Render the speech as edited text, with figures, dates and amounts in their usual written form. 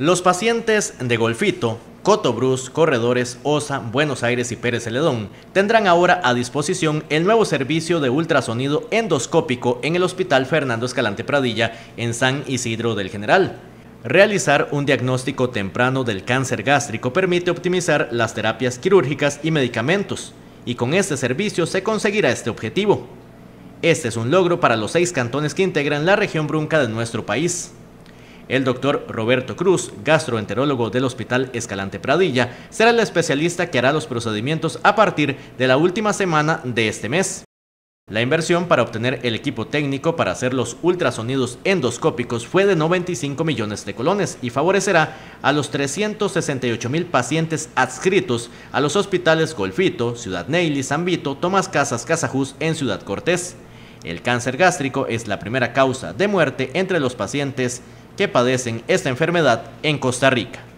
Los pacientes de Golfito, Cotobruz, Corredores, Osa, Buenos Aires y Pérez Celedón tendrán ahora a disposición el nuevo servicio de ultrasonido endoscópico en el Hospital Fernando Escalante Pradilla en San Isidro del General. Realizar un diagnóstico temprano del cáncer gástrico permite optimizar las terapias quirúrgicas y medicamentos, y con este servicio se conseguirá este objetivo. Este es un logro para los 6 cantones que integran la región Brunca de nuestro país. El doctor Roberto Cruz, gastroenterólogo del Hospital Escalante Pradilla, será el especialista que hará los procedimientos a partir de la última semana de este mes. La inversión para obtener el equipo técnico para hacer los ultrasonidos endoscópicos fue de 95 millones de colones y favorecerá a los 368,000 pacientes adscritos a los hospitales Golfito, Ciudad Neyli, San Vito, Tomás Casas, Casajús en Ciudad Cortés. El cáncer gástrico es la primera causa de muerte entre los pacientes que padecen esta enfermedad en Costa Rica.